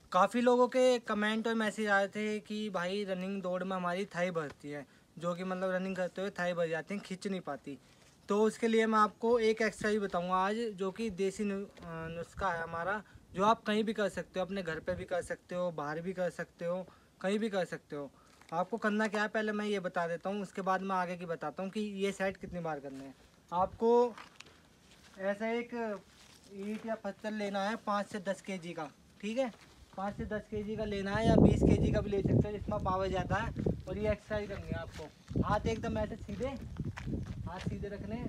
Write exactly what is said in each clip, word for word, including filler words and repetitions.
काफ़ी लोगों के कमेंट और मैसेज आए थे कि भाई रनिंग दौड़ में हमारी थाई भरती है, जो कि मतलब रनिंग करते हुए थाई भर जाती हैं, खींच नहीं पाती। तो उसके लिए मैं आपको एक एक्सरसाइज बताऊंगा आज, जो कि देसी नु- अ, नुस्खा है हमारा, जो आप कहीं भी कर सकते हो, अपने घर पे भी कर सकते हो, बाहर भी कर सकते हो, कहीं भी कर सकते हो। आपको करना क्या है, पहले मैं ये बता देता हूँ, उसके बाद मैं आगे की बताता हूँ कि ये सेट कितनी बार करने हैं। आपको ऐसा एक ईंट या पत्थर लेना है पाँच से दस केजी का, ठीक है। पाँच से दस केजी का लेना है, या बीस केजी का भी ले सकते हो जिसमें पावर ज़्यादा है। और ये एक्सरसाइज करनी है आपको। हाथ एकदम ऐसे सीधे, हाथ सीधे रखने हैं।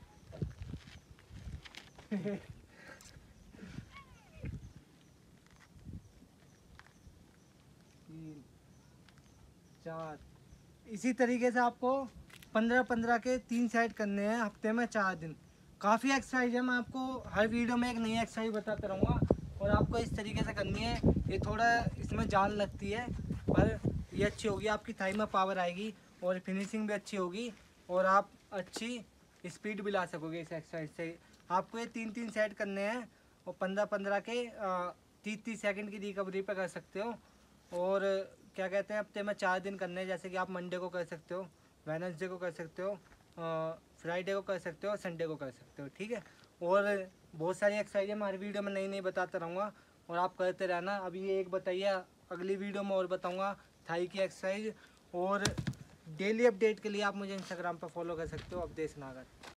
तीन, चार, इसी तरीके से आपको पंद्रह पंद्रह के तीन सेट करने हैं हफ्ते में चार दिन। काफ़ी एक्सरसाइज है, मैं आपको हर वीडियो में एक नई एक्सरसाइज बताता रहूँगा, और आपको इस तरीके से करनी है। ये थोड़ा इसमें जान लगती है, पर ये अच्छी होगी, आपकी थाई में पावर आएगी और फिनिशिंग भी अच्छी होगी, और आप अच्छी स्पीड भी ला सकोगे इस एक्सरसाइज से। आपको ये तीन तीन सेट करने हैं, और पंद्रह पंद्रह के तीस तीस सेकंड की रिकवरी पे कर सकते हो। और क्या कहते हैं, हफ्ते में चार दिन करने हैं, जैसे कि आप मंडे को कर सकते हो, वेडनेसडे को कर सकते हो, फ्राइडे को कर सकते हो, और संडे को कर सकते हो, ठीक है। और बहुत सारी एक्सरसाइज है, हमारी वीडियो में नई नई बताता रहूँगा, और आप करते रहना। अभी ये एक बताइए, अगली वीडियो में और बताऊँगा थाई की एक्सरसाइज। और डेली अपडेट के लिए आप मुझे इंस्टाग्राम पर फॉलो कर सकते हो, अवधेश नागर।